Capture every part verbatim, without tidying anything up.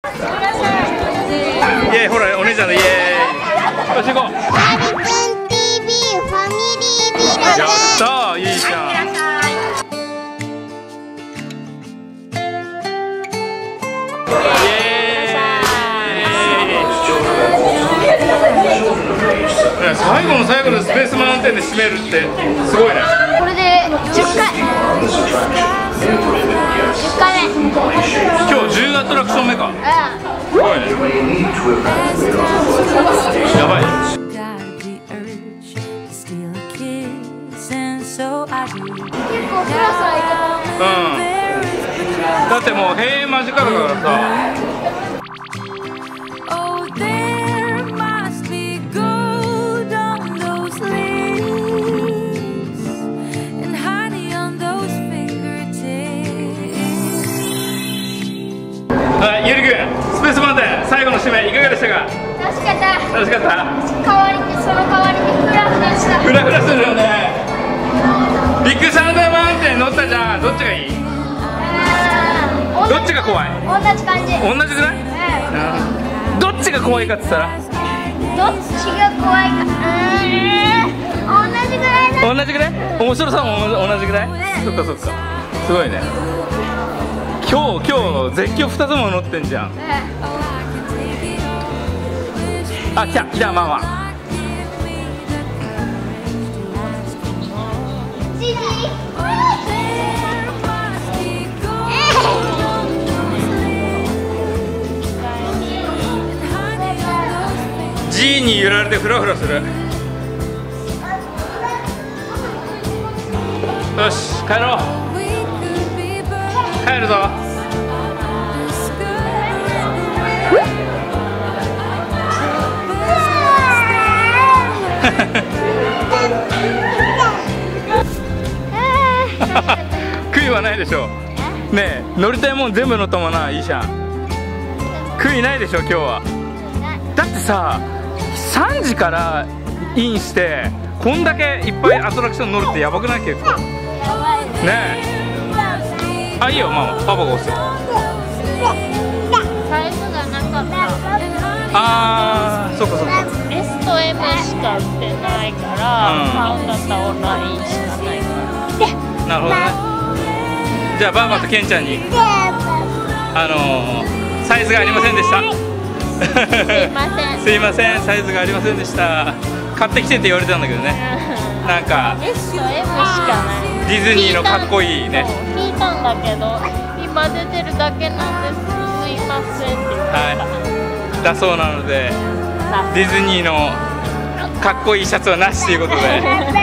イエーイ、ほらお姉ちゃんのイエーイ。よし行こう。 マリくん ティーブイ ファミリービデオ。 やったー、いいじゃん。最後の最後のスペースマウンテンで締めるってすごいね。 これでじゅっかい。じゅっかいめ。 今日じゅうアトラクション目か。 うん。 すごいね。やばい。 結構フラフラいけた。 うん。だってもう閉園間近だからさ。はい、ゆりくん、スペースマウンテン最後の締めいかがでしたか？ 楽しかった。 楽しかった。 代わりにその代わりにフラフラした。 フラフラするよね。ビッグサンダーマウンテン乗ったじゃん。どっちがいい？どっちが怖い？ 同じ感じ。 同じぐらい？うん。どっちが怖いかって言ったら？ どっちが怖いか。うーん。同じぐらいだ。 同じぐらい？面白さも同じぐらい？そっかそっか。すごいね。今日今日絶叫ふたつも乗ってんじゃん。あ、来た来たママ。G に揺られてフラフラする。よし帰ろう。帰るぞ。悔いはないでしょ。ねえ、乗りたいもん全部乗ったもんな、いいじゃん。悔いないでしょ今日は。だってさ、さんじからインしてこんだけいっぱいアトラクション乗るってやばくない？結構ねえ。あ、いいよママ、パパが押す。 サイズがなかった。 あー、そっかそっか。 S と M しか売ってないから、 うん、 買うんだったらオンラインしかないから。 なるほどね。じゃあバーバとケンちゃんにあのー、サイズがありませんでした。 すいません。 すいません、サイズがありませんでした。買ってきてって言われたんだけどね。なんか S と M しかない。 ディズニーのかっこいいね。 聞いたんだけど、今出てるだけなんです。すいませんって言った。 はい。だそうなので、ディズニーのかっこいいシャツはなしということで。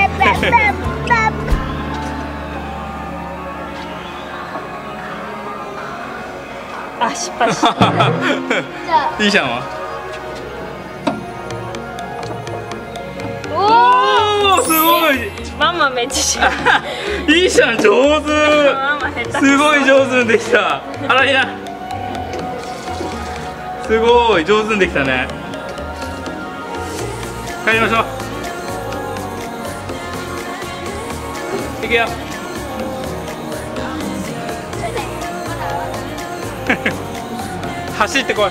あ、失敗した。 いいじゃんわ。おお、すごい。 ママめっちゃいいじゃん、上手。すごい上手にできた。あらいな。すごい上手にできたね。帰りましょう。行くよ。走ってこい。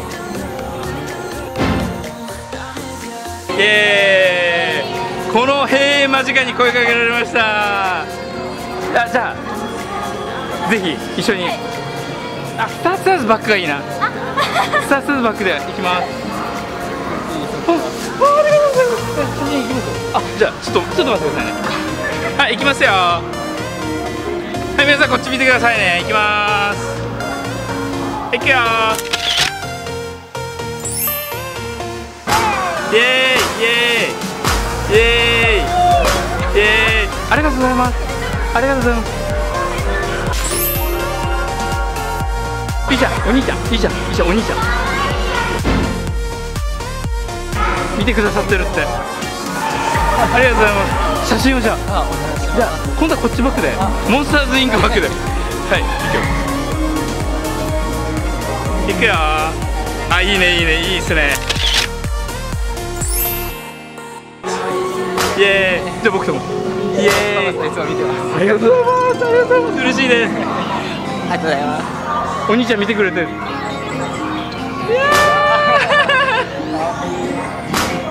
イエーイ。この閉園間近に声かけられました。あ、じゃあぜひ一緒に。あ、スターツアーズバックがいいな。スターツアーズバックで行きます。あ、ありがとうございます。あ、じゃあちょっとちょっと待ってくださいね。はい、行きますよ。はい、皆さんこっち見てくださいね。行きます。行くよー。イエーイイエーイイエーイイエーイ。ありがとうございます。ありがとうございます。いいじゃん、お兄ちゃん、いいじゃん、いいじゃん、お兄ちゃん。見てくださってるって。ありがとうございます。写真をじゃあ、じゃあ今度はこっちバックで、モンスターズインクバックで。はい、行くよ。行くよー。あ、いいねいいね、いいっすね。イエーイ。じゃあ僕ともイエーイ。いつも見てます。ありがとうございます。ありがとうございます。嬉しいです。 ありがとうございます。 お兄ちゃん見てくれてる。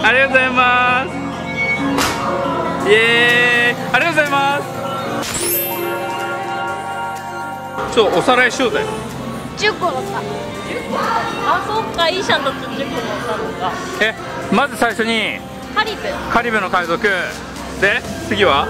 ありがとうございます。イエーイ、ありがとうございます。ちょっとおさらいしようぜ。 じゅっこ乗った。あ、そっか、イーシャンとじゅっこ乗ったのか。 え、まず最初にカリブカリブの海賊で、次は、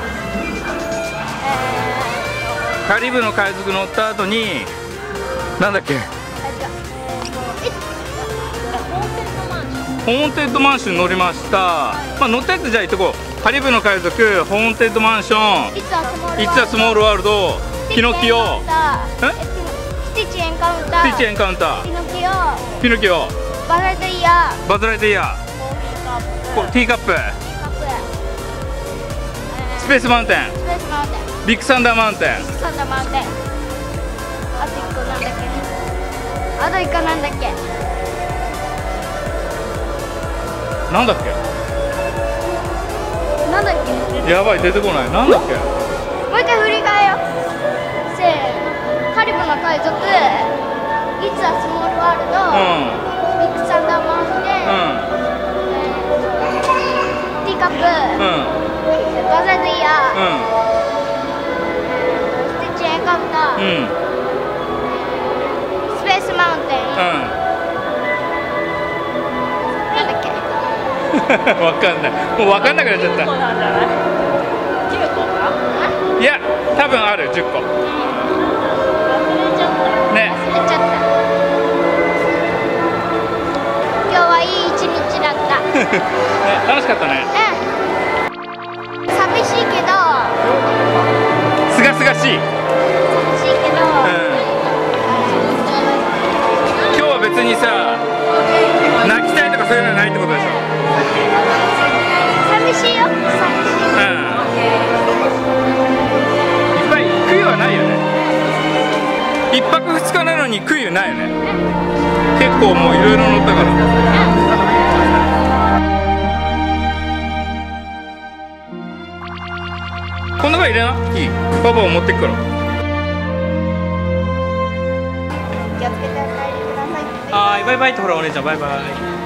えカリブの海賊乗った後になんだっけ、 ー、あ、じゃあ、えーと、えホーンテッドマンション。 ホーンテッドマンション乗りました。まあ乗ったやつじゃあ行っとこう。カリブの海賊、ホーンテッドマンション、 いつはスモールいつはスモールワールド、ピノキオ、 えスティッチエンカウンター、 スティッチエンカウンター、 ピノキオ、 ピノキオ、 バズ・ライトイヤー、 バズ・ライトイヤー、 コーヒーカップ、 ティーカップ、 カップ、 スペースマウンテン、 スペースマウンテン、 ビッグサンダーマウンテン、 サンダーマウンテン。あといっこなんだっけ、あといっこなんだっけ、 なんだっけ、 なんだっけ、 やばい、出てこない。なんだっけ、 もう一回振り替えよう。せーの、カリブの海賊、いつはスモールワールド、ビッグサンダーマウンテン、 うん、 えー、ティーカップ、 うん、 バズ・ライトイヤー、 うん、 スティッチエンカウンター、 うん、うん、 スペースマウンテン、なんだっけ、 わかんない。もうわかんなくなっちゃった。 なんじゃない？きゅうこか？ いや、多分ある、じゅっこ。 忘れちゃった。 ね。 忘れちゃった。今日はいい一日だった。 ね、楽しかったね。 うん。寂しいけど。 すがすがしい。 寂しいけど。 うん。今日は別にさ、泣きたいとかそういうのはないってことでしょ。 寂しいよ。寂しい。 うん。いっぱい悔いはないよね。一泊二日なのに悔いはないよね。結構もういろいろ乗ったから。こんなの入れな。いい。パパを持ってくから。 気をつけてお帰りください。 はい、バイバイってほらお姉ちゃんバイバイ。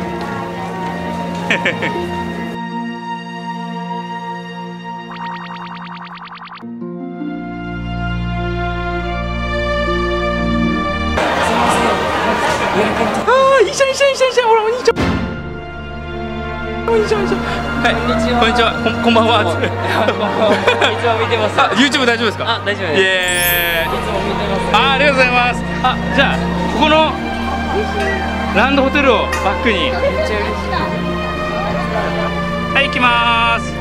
ああ、いいじゃんいいじゃんいいじゃんいいじゃん、ほらお兄ちゃん。お兄ちゃんお兄ちゃん。はい、こんにちは。こんにちは。こんこんばんは。いつも見てます。 あ、YouTube 大丈夫ですか？ あ、大丈夫です。 イエーイ。 いつも見てます。 あ、ありがとうございます。あ、じゃあここのランドホテルをバックに。 めっちゃ嬉しい。 はい、行きまーす。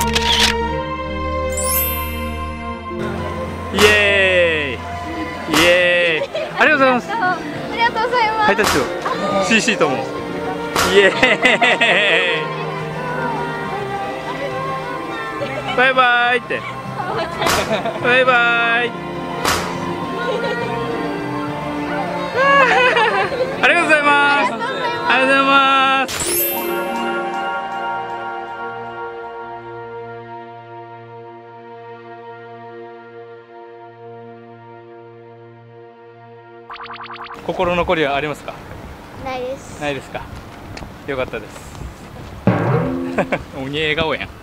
イエーイ。イエーイ。ありがとうございます。 ありがとうございます。 ハイタッチを シーシー とも。イエーイ。バイバイって。バイバイ。ありがとうございます。ありがとうございます。心残りはありますか？ ないです。 ないですか？よかったです。鬼笑顔やん。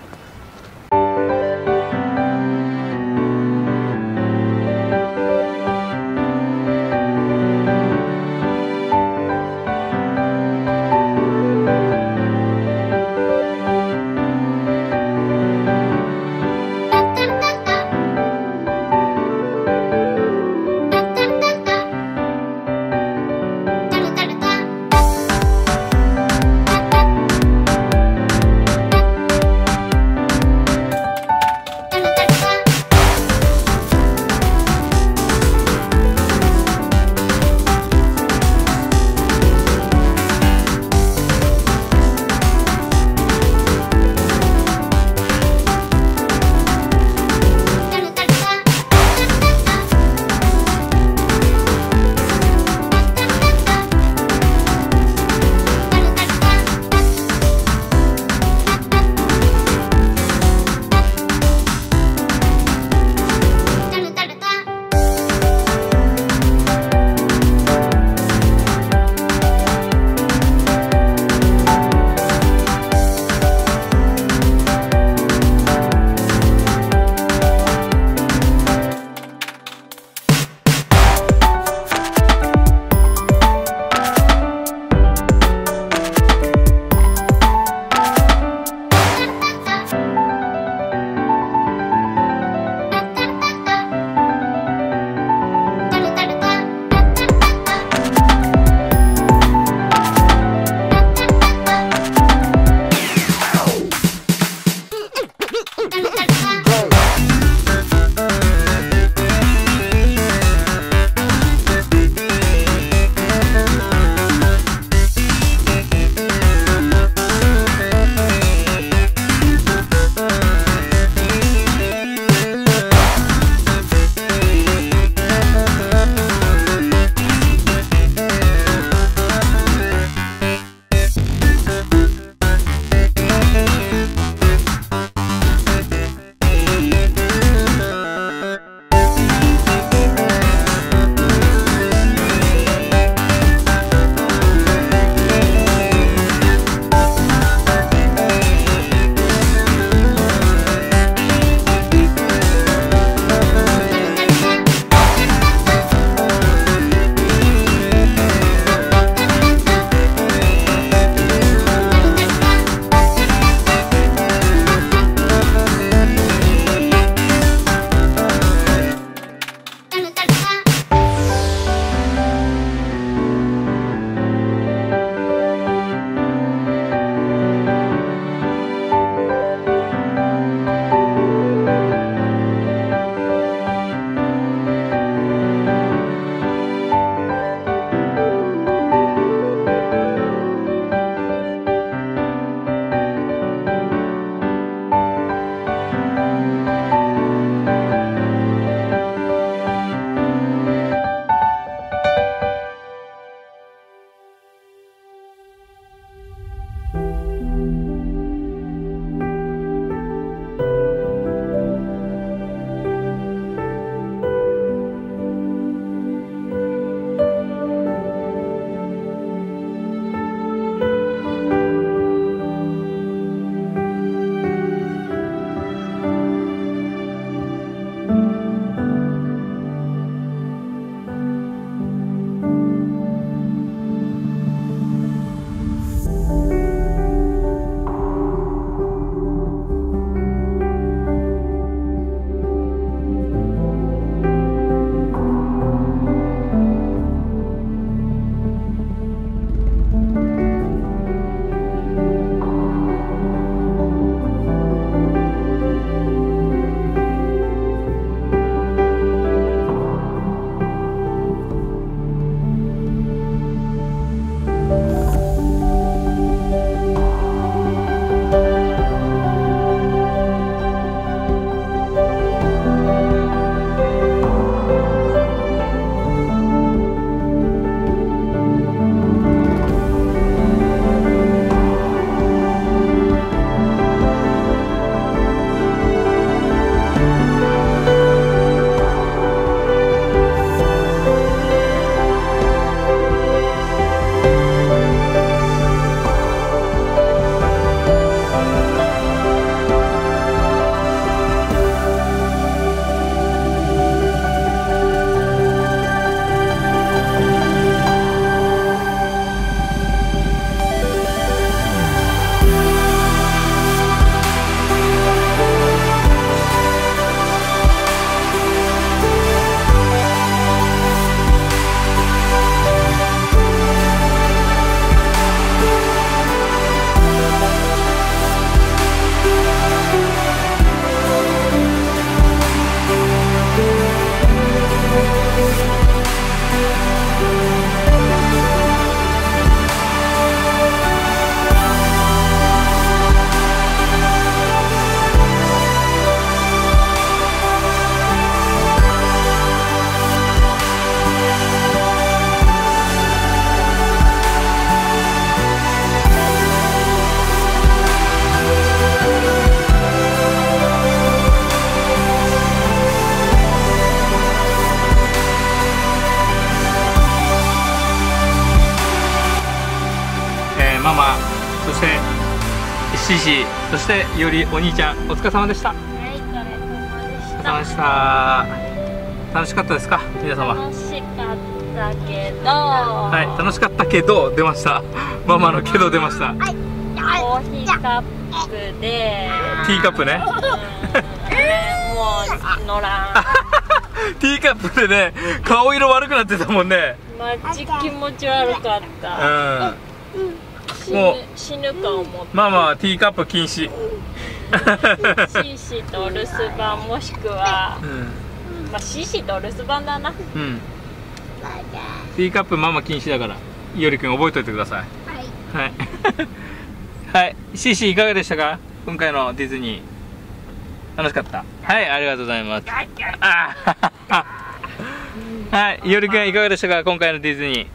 ママ、そしてシーシー、そしていおりお兄ちゃん、お疲れ様でした。 はい、お疲れ様でし楽た。 しした楽しかったですか皆様。 楽しかったけど、 はい、楽しかったけど出ましたママのけど出ました。 コーヒーカップでティーカップねうんあれもう乗らんティーカップでね、顔色悪くなってたもんね。 マジ気持ち悪かっうた。 ん、 死もうぬ死ぬか思った。 ママはティーカップ禁止。 シーシーと留守番もしくは、 うんまあ、シーシーと留守番だな。 うん、ティーカップママ禁止だから、いおりくん覚えておいてください。 はい。 はいはい、シーシーいかがでしたか今回のディズニー。楽しかった。はい、ありがとうございます。あーはい、いおりくんいかがでしたか今回のディズニー。 えっ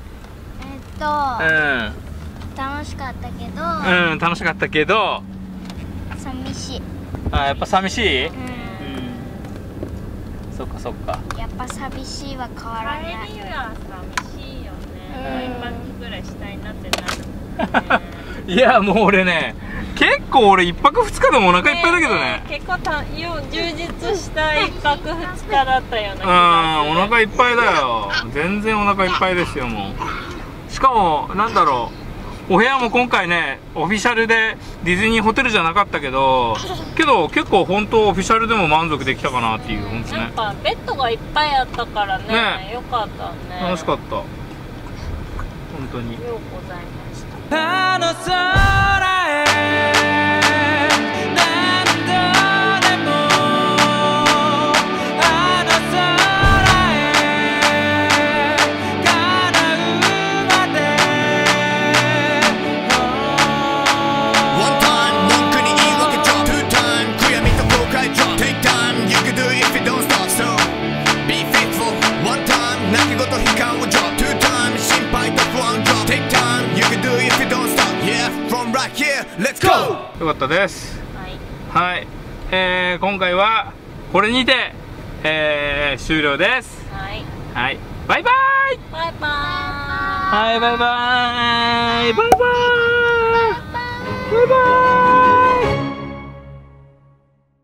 と、楽しかったけど、 うん、うん、楽しかったけど、 寂しい。 あ、やっぱ寂しい。 ううん、そっかそっか。 ん、やっぱ寂しいは変わらない。 帰りは寂しいようんね。毎泊ぐらいしたいなってなるもんね。 いや、もう俺ね、結構俺いっぱくふつかでもお腹いっぱいだけどね。 結構たよ充実したいっぱくふつかだったような気うん、 がする。 お腹いっぱいだよ。全然お腹いっぱいですよ、もう。しかも、なんだろう。お部屋も今回ね、オフィシャルでディズニーホテルじゃなかったけど、けど結構本当オフィシャルでも満足できたかなっていう、本当ね。 なんかベッドがいっぱいあったからね、 ねよかったね。 楽しかった。本当に。 ようございました。 あの空へ何度でもあの空へ叶うまで One time, 文句に言い訳 drop Two time, 悔やみと後悔 drop Take time, you can do it if you don't stop So, be faithful One time, 泣き言悲観を drop Two time, 心配と不安 drop Take time, you can do it if you don't stop Yeah, from right here, let's go! よかったです。 はい。 はい、えー、今回はこれにて、えー、終了です。 はい。 はい、バイバイ。 バイバーイ。 はい、バイバイ。バイバイ。バイバイ。